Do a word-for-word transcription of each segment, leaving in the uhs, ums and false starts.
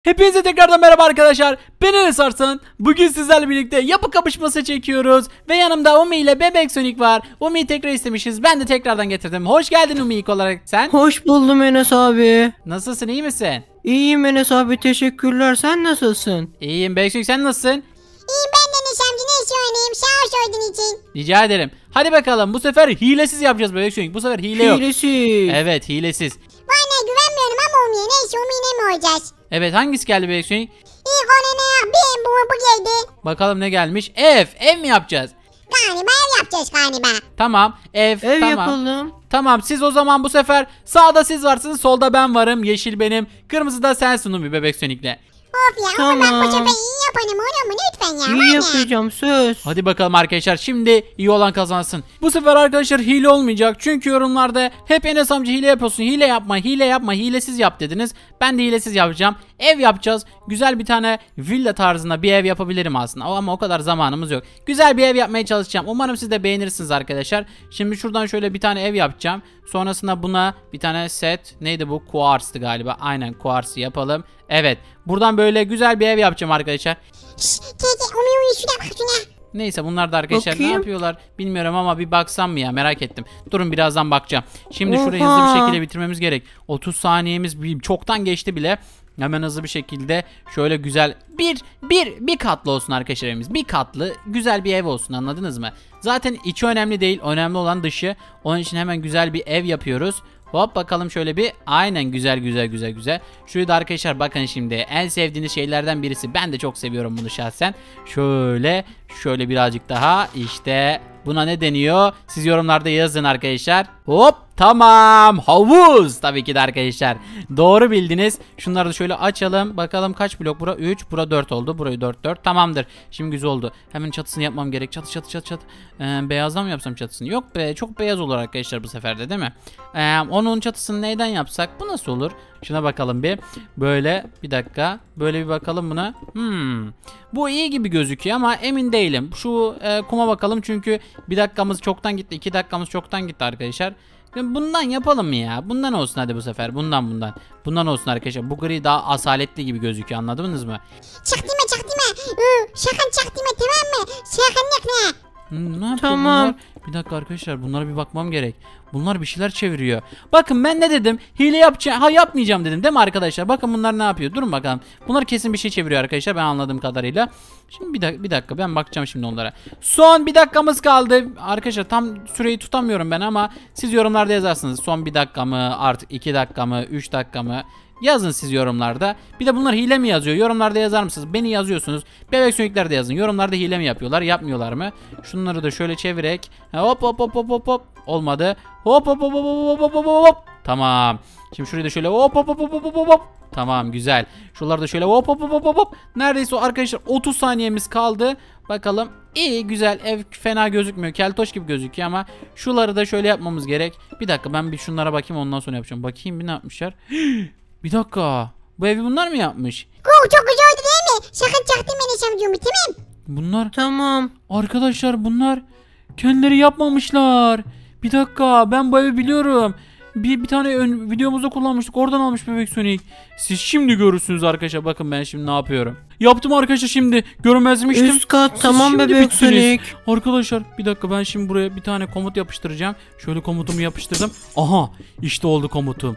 Hepinize tekrardan merhaba arkadaşlar. Ben Enes Arslan. Bugün sizlerle birlikte yapı kapışması çekiyoruz. Ve yanımda Umi ile Bebek Sonic var. Umi'yi tekrar istemişiz. Ben de tekrardan getirdim. Hoş geldin Umi ilk olarak sen. Hoş buldum Enes abi. Nasılsın, iyi misin? İyiyim Enes abi, teşekkürler. Sen nasılsın? İyiyim Bebek Sonic, sen nasılsın? İyiyim ben de Enes amca, ne iş oynayayım? Sağ ol sorduğun için. Rica ederim. Hadi bakalım, bu sefer hilesiz yapacağız Bebek Sonic. Bu sefer hile yok. Hilesiz. Evet, hilesiz. Bana güvenmiyorum ama Umi'ye, neyse Umi'yle mi olacağız? Evet, hangisi geldi Bebek Sonic? İlk ona ne yapayım, bu bu geldi. Bakalım ne gelmiş. Ev. Ev mi yapacağız? Galiba ev yapacağız galiba. Tamam. Ev. Ev tamam. yapalım. Tamam, siz o zaman bu sefer sağda siz varsınız, solda ben varım, yeşil benim, kırmızı da sensin Umi Bebek Sonic'le. Of ya, ama Tamam. bak bu sefer iyi yapalım olur mu lütfen ya? İyi bana. yapacağım, söz. Hadi bakalım arkadaşlar, şimdi iyi olan kazansın. Bu sefer arkadaşlar hile olmayacak, çünkü yorumlarda hep Enes amca hile yapıyorsun, hile yapma, hile yapma, hilesiz yap dediniz. Ben de hilesiz yapacağım. Ev yapacağız. Güzel bir tane villa tarzında bir ev yapabilirim aslında, ama o kadar zamanımız yok. Güzel bir ev yapmaya çalışacağım. Umarım siz de beğenirsiniz arkadaşlar. Şimdi şuradan şöyle bir tane ev yapacağım. Sonrasında buna bir tane set, neydi bu, kuarstı galiba. Aynen, kuarsı yapalım. Evet, buradan böyle güzel bir ev yapacağım arkadaşlar. Şşş keke Umi Umi şuna bak şuna. Neyse, bunlar da arkadaşlar Bakayım. ne yapıyorlar bilmiyorum, ama bir baksam mı ya, merak ettim. Durun, birazdan bakacağım. Şimdi Oha. şurayı hızlı bir şekilde bitirmemiz gerek. otuz saniyemiz bir- çoktan geçti bile. Hemen hızlı bir şekilde şöyle güzel bir bir bir katlı olsun arkadaşlar evimiz. Bir katlı güzel bir ev olsun, anladınız mı? Zaten içi önemli değil, önemli olan dışı. Onun için hemen güzel bir ev yapıyoruz. Hop bakalım şöyle bir, aynen, güzel güzel güzel güzel. Şurayı da arkadaşlar bakın, şimdi en sevdiğiniz şeylerden birisi, ben de çok seviyorum bunu şahsen. Şöyle şöyle birazcık daha, işte buna ne deniyor? Siz yorumlarda yazın arkadaşlar. Hop, tamam, havuz tabii ki de arkadaşlar. Doğru bildiniz. Şunları da şöyle açalım. Bakalım kaç blok bura? üç, bura dört oldu. Burayı dört dört. Tamamdır. Şimdi güzel oldu. Hemen çatısını yapmam gerek. Çatı çatı çatı çatı. Ee, beyazdan mı yapsam çatısını? Yok be, çok beyaz olur arkadaşlar bu sefer de, değil mi? Ee, onun çatısını neyden yapsak? Bu nasıl olur? Şuna bakalım bir. Böyle bir dakika. Böyle bir bakalım buna. Hmm. Bu iyi gibi gözüküyor ama emin değilim. Şu e, kuma bakalım, çünkü bir dakikamız çoktan gitti. iki dakikamız çoktan gitti arkadaşlar. Bundan yapalım mı ya? Bundan olsun hadi bu sefer. Bundan bundan. Bundan olsun arkadaşlar. Bu gri daha asaletli gibi gözüküyor, anladınız mı? Çaktırma çaktırma. Hı, şakan çaktırma tamam mı? Şakanlık ne? Hmm, ne yapıyor Tamam. bunlar? Bir dakika arkadaşlar, bunlara bir bakmam gerek. Bunlar bir şeyler çeviriyor. Bakın, ben ne dedim? Hile yapacağım. Ha, yapmayacağım dedim değil mi arkadaşlar? Bakın bunlar ne yapıyor? Durun bakalım. Bunlar kesin bir şey çeviriyor arkadaşlar, ben anladığım kadarıyla. Şimdi bir dakika, bir dakika ben bakacağım şimdi onlara. Son bir dakikamız kaldı. Arkadaşlar tam süreyi tutamıyorum ben, ama siz yorumlarda yazarsınız. Son bir dakika mı? Artık iki dakika mı? üç dakika mı? Yazın siz yorumlarda. Bir de bunlar hile mi yazıyor? Yorumlarda yazar mısınız? Beni yazıyorsunuz. Bebek Sonic'ler de yazın. Yorumlarda hile mi yapıyorlar? Yapmıyorlar mı? Şunları da şöyle çevirerek. Hop hop hop hop hop hop. Olmadı. Hop hop hop hop hop hop hop hop. Tamam. Şimdi şurayı da şöyle hop hop hop hop hop hop hop. Tamam, güzel. Şuraları da şöyle hop hop hop hop hop. Neredeyse o arkadaşlar otuz saniyemiz kaldı. Bakalım. İyi, güzel. Ev fena gözükmüyor. Keltoş gibi gözüküyor, ama şuları da şöyle yapmamız gerek. Bir dakika, ben bir şunlara bakayım, ondan sonra yapacağım. Bakayım bir ne yapmışlar. Bir dakika. Bu evi bunlar mı yapmış? Oo, çok güzel oldu değil mi? Şakan çaktırma Enes amcam, tamam. Bunlar Tamam. arkadaşlar, bunlar kendileri yapmamışlar. Bir dakika, ben bu evi biliyorum. Bir, bir tane ön videomuzda kullanmıştık, oradan almış Bebek Sonic. Siz şimdi görürsünüz arkadaşlar, bakın ben şimdi ne yapıyorum. Yaptım arkadaşlar, şimdi görmezmiştim. Üst kat Siz tamam şimdi Bebek bittiniz. Sonic. Arkadaşlar bir dakika, ben şimdi buraya bir tane komut yapıştıracağım. Şöyle komutumu yapıştırdım. Aha, işte oldu komutum.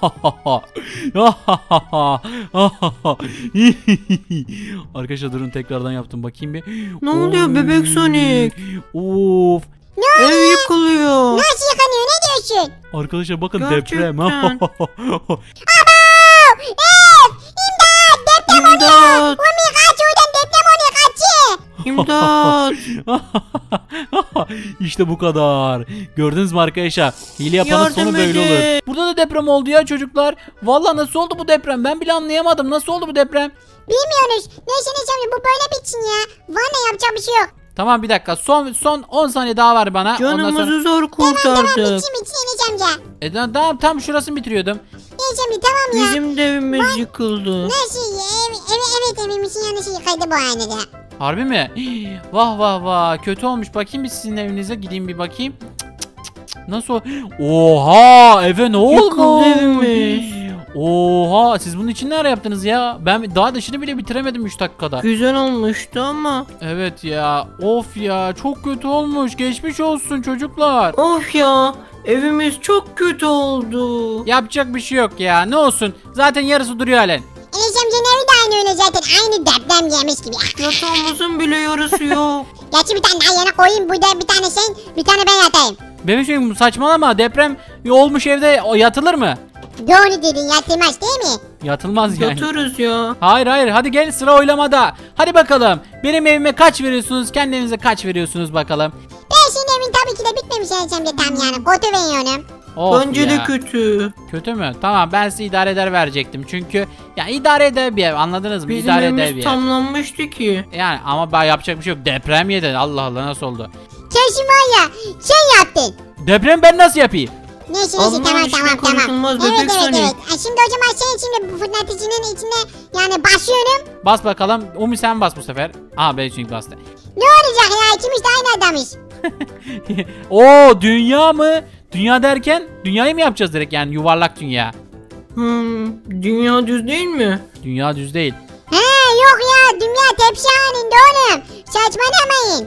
Arkadaşlar durun, tekrardan yaptım, bakayım bir. Ne oluyor Bebek Sonic? Of. Ev yıkılıyor. Nasıl yıkanıyor, ne diyorsun? Arkadaşlar bakın, Gerçekten. deprem. Ev! İmdat! Deprem oluyor! İmdat. Umi kaç oradan, deprem oluyor, kaçı! İmdat. İşte bu kadar. Gördünüz mü arkadaşlar? Hile yapanın Yardım sonu böyle edin. olur. Burada da deprem oldu ya çocuklar. Vallahi nasıl oldu bu deprem? Ben bile anlayamadım. Nasıl oldu bu deprem? Bilmiyoruz. Neyse Enes amca, bu böyle bitsin ya. Valla yapacak bir şey yok. Tamam, bir dakika. Son son on saniye daha var bana. Ondan sonra... Canımızı zor Tamam tamam, kurtardık. bitsin bitsin Enes amca. E, tamam, tam şurasını bitiriyordum. Enes amca tamam ya. Bizim de evimiz yıkıldı. Nasıl ya? Ev, ev, evet evimizin yanlışı yıkaydı bu hanede. Harbi mi? Hii, vah vah vah. Kötü olmuş. Bakayım bir sizin evinize. Gideyim bir bakayım. Cık, cık, cık, cık. Nasıl? Oha! Eve ne olmuş? Yıkıldı evimiz. Oha, siz bunun için ne ara yaptınız ya? Ben daha dışını bile bitiremedim üç dakikada. Güzel olmuştu ama. Evet ya, of ya, çok kötü olmuş. Geçmiş olsun çocuklar. Of ya. Evimiz çok kötü oldu. Yapacak bir şey yok ya, ne olsun. Zaten yarısı duruyor halen. Enes amcanın evi de aynı öyle zaten. Aynı deprem yemiş gibi. Yatağımızın bile yarısı yok. Gerçi bir tane daha yana koyayım. Burada bir tane sen, bir tane ben yatayım. Bebek Sonic, saçmalama, deprem olmuş evde o yatılır mı? Doğru dedin, yatılmaz değil mi? Yatılmaz yani. Yatarız ya. Hayır hayır, hadi gel, sıra oylamada. Hadi bakalım, benim evime kaç veriyorsunuz, kendinize kaç veriyorsunuz bakalım. Ben senin evin tabii ki de bitmemiş Enes amca tam yani. Kötü veriyorum. Of Bence de ya. kötü. Kötü mü? Tamam, ben size idare eder verecektim. Çünkü ya idare eder bir ev, anladınız mı? Bizim idare eder bir evimiz ev. tamlanmıştı ki. Yani ama ben yapacak bir şey yok. Deprem yedi. Allah Allah, nasıl oldu? Kesin var ya, sen yaptın. Deprem ben nasıl yapayım? Neyse neyse Allah'ın tamam işine tamam tamam. karışılmaz Evet bebek evet Sonic. evet. Ha, şimdi o zaman sen şimdi bu fırlatıcının içine yani basıyorum. Bas bakalım. Umi sen bas bu sefer. Aa, ben çünkü bastı. Ne olacak ya, ikimiz de aynı adamız. Oo, dünya mı? Dünya derken dünyayı mı yapacağız direkt, yani yuvarlak dünya? Hmm, dünya düz değil mi? Dünya düz değil. He yok ya, dünya tepsi halinde oğlum. Saçmalamayın.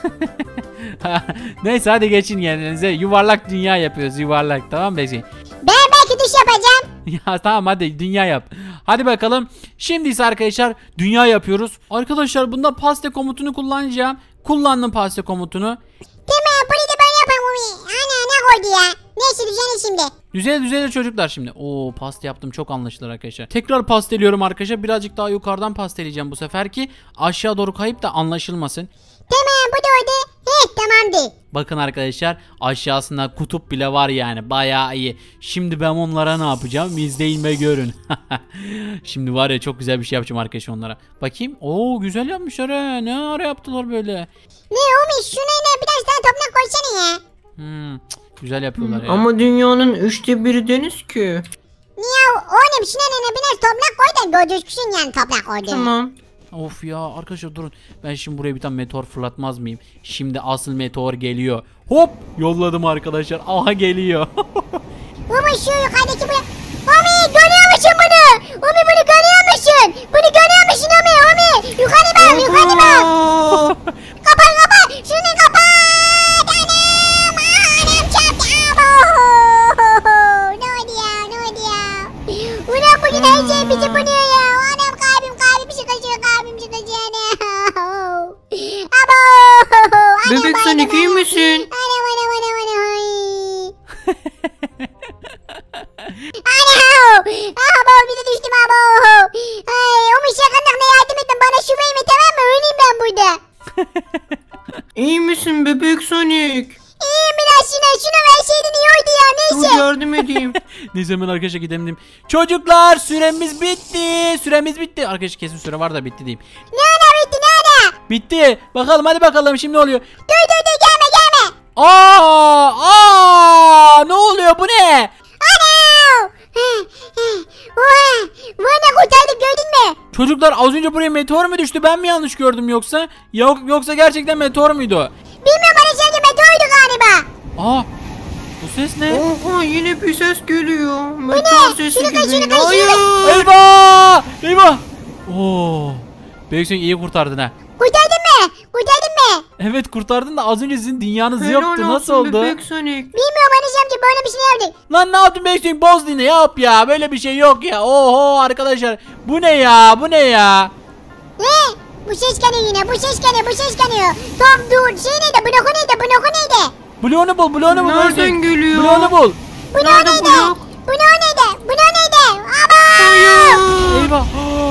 Neyse, hadi geçin yerinize. Yuvarlak dünya yapıyoruz, yuvarlak, tamam mı Bezi? Ben belki duş yapacağım. Ya tamam, hadi dünya yap. Hadi bakalım. Şimdi ise arkadaşlar dünya yapıyoruz. Arkadaşlar bunda paste komutunu kullanacağım. Kullandım paste komutunu. Tamam, bunu da ben yapayım. Ana ne koydu ya. Neyse düzene şimdi. Düzelir düzelir çocuklar şimdi. Oo, paste yaptım, çok anlaşılır arkadaşlar. Tekrar pasteliyorum arkadaşlar. Birazcık daha yukarıdan pasteleyeceğim bu sefer ki aşağı doğru kayıp da anlaşılmasın. Tamam, bu da oldu. He tamamdır. Bakın arkadaşlar, aşağısında kutup bile var yani, bayağı iyi. Şimdi ben onlara ne yapacağım? İzleyin ve görün. Şimdi var ya, çok güzel bir şey yapacağım arkadaşlar onlara. Bakayım. Oo, güzel yapmışlar ha. Ne ara yaptılar böyle? Ne Umi, şuna ne biraz daha toprak koysana ya. Hmm, cık, güzel yapıyorlar ya. Ama dünyanın üçte biri deniz ki. Niye oğlum, şuna ne biraz toprak koy da gözüksün yani toprak koydu. Tamam. Of ya arkadaşlar, durun. Ben şimdi buraya bir tane meteor fırlatmaz mıyım? Şimdi asıl meteor geliyor. Hop, yolladım arkadaşlar. Aha, geliyor. Umi şu yukarıdaki bu. Umi görüyor musun bunu? Umi bunu görüyor musun? Bunu görüyor musun Umi? Umi yukarı bak, yukarı bak. Aa! Kapat kapat. Şunu kapat. Anam. Anam çarptı. Abo. Ne oldu ya? Ne oldu ya? Ulan bugün her şey bizi buluyor ya. Anam kalbim kalbim sıkışıyor. Kalbim sıkışıyor. Anam. Abo. Anam, Bebek Sonic anam, iyi anam. misin? Anam anam anam anam. Anam. Abo bir de düştüm abo. Ay o şakanlıkla yardım edin. Bana şu verme tamam mı? Öleyim ben burada. İyi misin bebek Sonic? İyiyim biraz şuna. Şunu verseydin iyi oldu ya. Dur Neyse. yardım edeyim. Neyse, hemen arkadaşlar gidelim diyeyim. Çocuklar, süremiz bitti. Süremiz bitti. Arkadaşlar kesin süre var da bitti diyeyim. Ne ana bitti ne ana? Bitti. Bakalım, hadi bakalım şimdi ne oluyor? Dur dur dur gelme gelme. Aa! Aa! Ne oluyor, bu ne? Anam. Oha. Vana kurtardık gördün mü? Çocuklar, az önce buraya meteor mu düştü? Ben mi yanlış gördüm yoksa? Yok, yoksa gerçekten meteor muydu? Bilmiyorum bana sence meteordu galiba. Aa! Bu ses ne? Oha yine bir ses geliyor. Meteor sesi Şunu kaç, şunu gibi. kaç, şunu Hayır. Eyvah! Eyvah! Oo! Büyük sen iyi kurtardın ha. Kurtardın mı? Kurtardın mı? Evet, kurtardın da az önce sizin dünyanız Helal yoktu. Nasıl olsun oldu? Bebek Sonic. Bilmiyorum Enes amca böyle bir şey yaptık. Lan ne yaptın Büyük sen? Boz yine yap ya. Böyle bir şey yok ya. Oho arkadaşlar. Bu ne ya? Bu ne ya? Ne? Bu ses geliyor yine. Bu ses geliyor. Bu ses geliyor. Tom dur. Şey neydi? Bloku neydi? Bloku neydi? Bloğunu bul, bloğunu bul. Nereden Büyük sen. geliyor? Bloğunu bul. Bloğu Nerede neydi? blok? Bloğu neydi? Bloğu neydi? Ama! Hayır. Eyvah.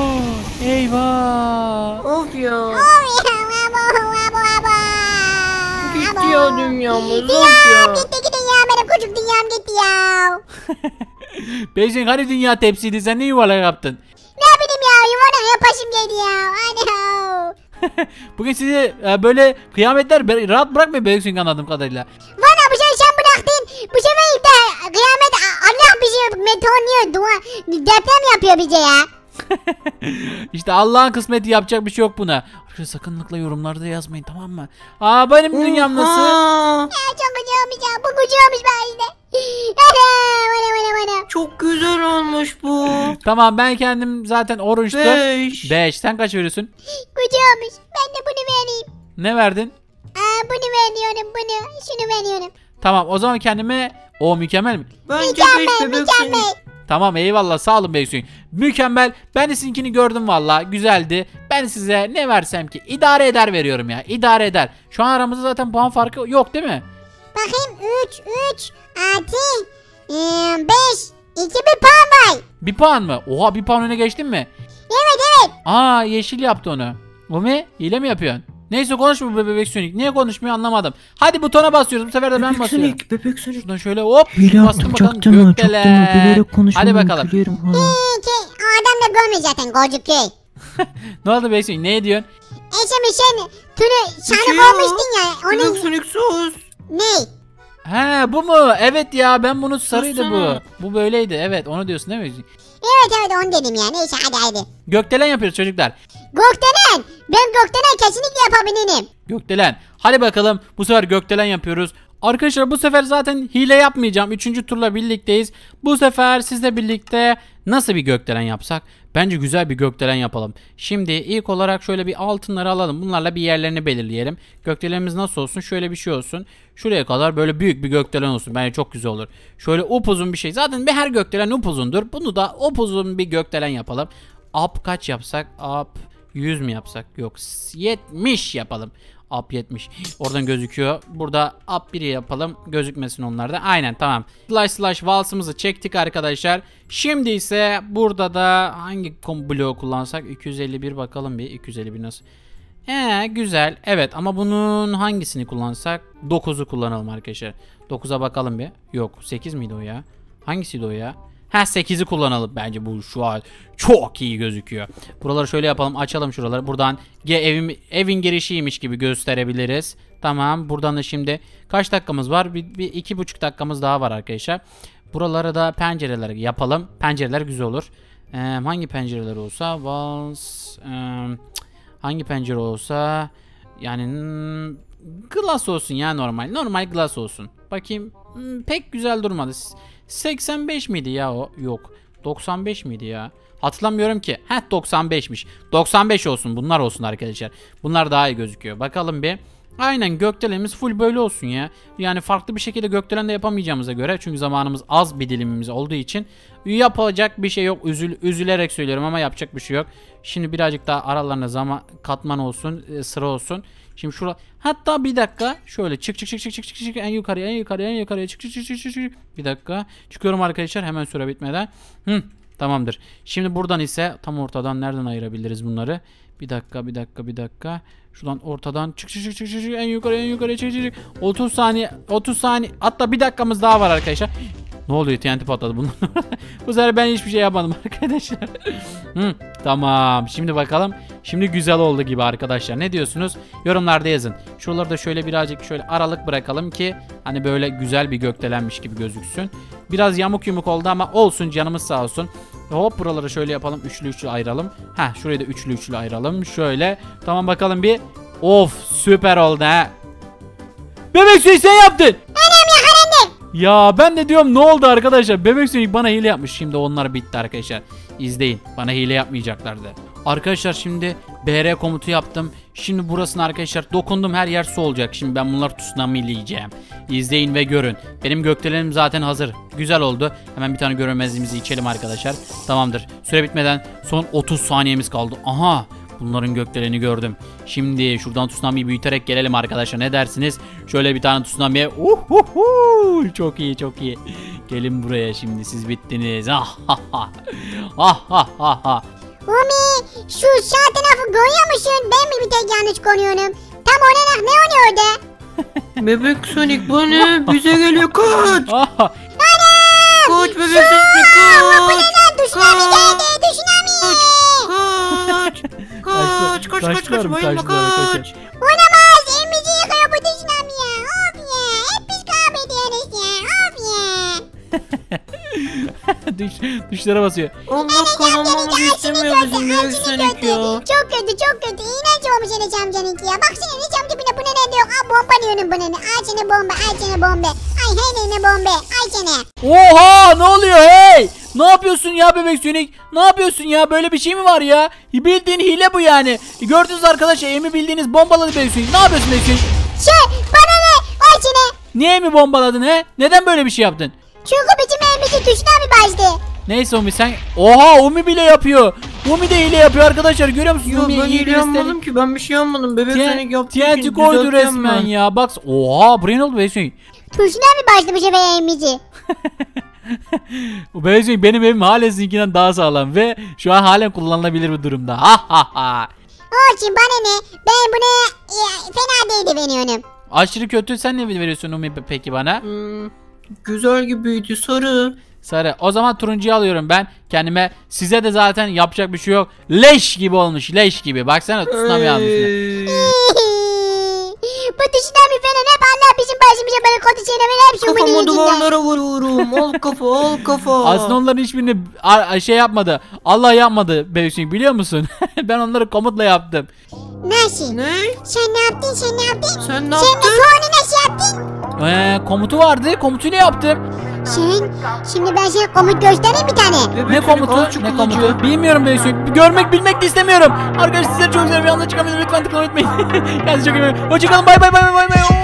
Eyvah. Of ya. Oh ya. Abo. Abo. Abo. Gitti ya dünyamız. Of Dünyam ya. gitti gidin ya. Benim küçük dünyam gitti ya. Büyük sen hani dünya tepsiydi, sen ne yuvarlak yaptın? Ne bileyim ya. Yuvarlak yapasım geldi ya. Ano. Bugün sizi e, böyle kıyametler be- rahat bırakmıyor Büyük sen, anladığım kadarıyla. Valla bu sefer sen bıraktın. Bu sefer de kıyamet Allah bizi meteorluyor. Dua, deprem yapıyor bize ya. İşte Allah'ın kısmeti, yapacak bir şey yok buna. Arkadaşlar sakınlıkla yorumlarda yazmayın, tamam mı? Aa, benim dünyam nasıl? Oha. Ya çok güzel olmuş ya. Bu güzel olmuş ben işte. Ana ana ana ana. Çok güzel olmuş bu. Tamam ben kendim zaten orange'tum. Beş. beş. Sen kaç veriyorsun? Güzelmiş. Ben de bunu vereyim. Ne verdin? Aa, bunu veriyorum bunu. Şunu veriyorum. Tamam o zaman kendime o mükemmel mi? Bence beş Mükemmel bebek Sonic. mükemmel. Tamam eyvallah sağ olun Beysun. Mükemmel. Ben de sizinkini gördüm valla. Güzeldi. Ben size ne versem ki idare eder veriyorum ya. İdare eder. Şu an aramızda zaten puan farkı yok değil mi? Bakayım üç, üç, altı, beş, iki bir puan var. Bir puan mı? Oha bir puan öne geçtin mi? Evet evet. Aa yeşil yaptı onu. Umi hile mi yapıyorsun? Neyse konuşma bu bebek Sonic. Niye konuşmuyor anlamadım. Hadi butona basıyoruz. Bu sefer de ben Bebek basıyorum. Sonic, bebek Sonic. Şuradan şöyle hop. Hile Bastım yaptım, bakalım. çaktırma, Gökdelen. çaktırma. Bilerek konuşmam. Hadi bakalım. Gülüyorum ha. Ee, ki, o adam da görmüyor zaten gözüküyor. Ne oldu bebek Sonic? Ne diyorsun? Eşemi sen tünü Bir şey şanı yok. koymuştun ya. Bebek Onun Sonic sus. ne? He bu mu? Evet ya ben bunu sarıydı bu. Sussana. Bu böyleydi. Evet onu diyorsun değil mi? Evet evet onu dedim ya. Neyse hadi hadi. Gökdelen yapıyoruz çocuklar. Gökdelen. Ben gökdelen kesinlikle yapabilirim. Gökdelen. Hadi bakalım bu sefer gökdelen yapıyoruz. Arkadaşlar bu sefer zaten hile yapmayacağım. Üçüncü turla birlikteyiz. Bu sefer sizle birlikte nasıl bir gökdelen yapsak? Bence güzel bir gökdelen yapalım. Şimdi ilk olarak şöyle bir altınları alalım. Bunlarla bir yerlerini belirleyelim. Gökdelenimiz nasıl olsun? Şöyle bir şey olsun. Şuraya kadar böyle büyük bir gökdelen olsun. Bence çok güzel olur. Şöyle upuzun bir şey. Zaten bir her gökdelen upuzundur. Bunu da upuzun bir gökdelen yapalım. Up kaç yapsak? Up yüz mü yapsak? Yok yetmiş yapalım. Up yetmiş. Oradan gözüküyor. Burada up biri yapalım. Gözükmesin onlarda. Aynen tamam. Slash slash valsımızı çektik arkadaşlar. Şimdi ise burada da hangi bloğu kullansak? iki yüz elli bir bakalım bir. iki yüz elli bir nasıl? He güzel. Evet ama bunun hangisini kullansak? dokuzu kullanalım arkadaşlar. dokuza bakalım bir. Yok sekiz miydi o ya? Hangisiydi o ya? Ha sekizi kullanalım bence bu şu an çok iyi gözüküyor. Buraları şöyle yapalım açalım şuraları. Buradan evim, evin girişiymiş gibi gösterebiliriz. Tamam buradan da şimdi kaç dakikamız var? Bir, bir iki buçuk dakikamız daha var arkadaşlar. Buralara da pencereler yapalım. Pencereler güzel olur. Ee, hangi pencereler olsa? Vals, e, hangi pencere olsa? Yani hmm, glass olsun ya normal. Normal glass olsun. Bakayım hmm, pek güzel durmadı. seksen beş miydi ya o? Yok. doksan beş miydi ya? Hatırlamıyorum ki. Heh doksan beşmiş. doksan beş olsun. Bunlar olsun arkadaşlar. Bunlar daha iyi gözüküyor. Bakalım bir. Aynen gökdelenimiz full böyle olsun ya. Yani farklı bir şekilde gökdelen de yapamayacağımıza göre. Çünkü zamanımız az bir dilimimiz olduğu için. Yapacak bir şey yok. Üzül, üzülerek söylüyorum ama yapacak bir şey yok. Şimdi birazcık daha aralarına zaman katman olsun. Sıra olsun. Şimdi şurada hatta bir dakika şöyle çık çık çık çık çık çık çık en yukarıya en yukarıya en yukarıya çık çık çık çık çık çık. Bir dakika çıkıyorum arkadaşlar hemen süre bitmeden. Hı, tamamdır. Şimdi buradan ise tam ortadan nereden ayırabiliriz bunları? Bir dakika bir dakika bir dakika. Şuradan ortadan çık çık çık çık çık en yukarıya en yukarıya çık çık çık. otuz saniye otuz saniye hatta bir dakikamız daha var arkadaşlar. Ne oluyor T N T patladı bundan. Bu sefer ben hiçbir şey yapmadım arkadaşlar. Hı, tamam şimdi bakalım. Şimdi güzel oldu gibi arkadaşlar. Ne diyorsunuz? Yorumlarda yazın. Şuraları da şöyle birazcık şöyle aralık bırakalım ki hani böyle güzel bir gökdelenmiş gibi gözüksün. Biraz yamuk yumuk oldu ama olsun canımız sağ olsun. Hop buraları şöyle yapalım. Üçlü üçlü ayıralım. Heh şurayı da üçlü üçlü ayıralım. Şöyle. Tamam bakalım bir. Of süper oldu ha. Bebek Sonic sen yaptın. Ya ben de diyorum ne oldu arkadaşlar? Bebek Sonic bana hile yapmış. Şimdi onlar bitti arkadaşlar. İzleyin. Bana hile yapmayacaklardı. Arkadaşlar şimdi B R komutu yaptım. Şimdi burasına arkadaşlar dokundum her yer su olacak. Şimdi ben bunları tsunami'leyeceğim. İzleyin ve görün. Benim gökdelenim zaten hazır. Güzel oldu. Hemen bir tane görünmezliğimizi içelim arkadaşlar. Tamamdır. Süre bitmeden son otuz saniyemiz kaldı. Aha. Bunların gökdeleni gördüm. Şimdi şuradan tsunami'yi büyüterek gelelim arkadaşlar. Ne dersiniz? Şöyle bir tane tsunami'ye. Uhuhu! Çok iyi çok iyi. Gelin buraya şimdi siz bittiniz. Ah ha ha. Ah ha ha ha. Umi şu sağ tarafı görüyor musun? Ben mi bir tek yanlış konuyorum? Tam olarak ne oluyor orada? Bebek Sonic bu ne? Bize geliyor kaç. Ah. Kaç bebek Sonic kaç. Tsunami geldi tsunami. Kaç. Kaç kaç kaç kaç bayılma kaç. Olamaz evimizi yıkıyor bu tsunami ya. Of ya hep biz kaybediyoruz ya. Of ya. Düş, düşlere basıyor. Allah kazanmamızı istemiyor bizim Bebek Sonic ya. Çok kötü çok kötü. İğrenç olmuş Enes amcanınki ya. Baksana Enes amca bile bu ne ne diyor. Aa bomba diyorum buna ne. Al sana bomba al sana bomba. Ay hey ne bombe. Ay seni. Oha ne oluyor hey? Ne yapıyorsun ya bebek Sonic? Ne yapıyorsun ya? Böyle bir şey mi var ya? Bildiğin hile bu yani. Gördünüz arkadaşlar Emi bildiğiniz bombaladı bebek Sonic. Ne yapıyorsun bebek Sonic? Şey bana ne? Ay seni. Niye mi bombaladın he? Neden böyle bir şey yaptın? Çünkü bizim evimizi tuşuna bir bastı. Neyse Umi sen... Oha Umi bile yapıyor. Umi de hile yapıyor arkadaşlar. Görüyor musunuz? Yok Umi ben iyi hile bir yapmadım ki, ben bir şey yapmadım. Bebek Sonic yaptı T N T ki koydu düzelteceğim resmen ben. ya. Bak oha brain oldu bebek Sonic. Tuşuna bir bastı bu sefer evimizi. Bu bebek Sonic benim evim halen sizinkinden daha sağlam. Ve şu an halen kullanılabilir bir durumda. Ha ha ha. Olsun bana ne? Ben buna ya, fena değildi benim. Aşırı kötü. Sen ne veriyorsun Umi peki bana? Hmm, güzel gibiydi, sarı. Sarı. O zaman turuncuyu alıyorum ben kendime. Size de zaten yapacak bir şey yok. Leş gibi olmuş. Leş gibi. Baksana tsunami almış. Ey. Bu tsunami falan hep Allah bizim başımıza böyle kötü şeyler ver hep şu bunun Kafamı yüzünden. duvarlara vuruyorum. Al kafa, al kafa. Aslında onların hiçbirini a- şey yapmadı. Allah yapmadı bebek Sonic biliyor musun? Ben onları komutla yaptım. Nasıl? Ne? Sen ne yaptın sen ne yaptın? Sen ne Sen yaptın? meteorunu nasıl yaptın? Ee, komutu vardı. Komutuyla yaptım. Sen şimdi ben sana komut göstereyim bir tane. Bebek Ne Sonic, komutu? al şu Ne kılıcı. komutu? Bilmiyorum bebek Sonic. Görmek bilmek de istemiyorum. Arkadaşlar sizleri çok seviyorum. Yalnız çıkamayın. Lütfen tıklamayı unutmayın. Kendinize çok iyi bakın. Hoşçakalın. Bay bay bay bay bay.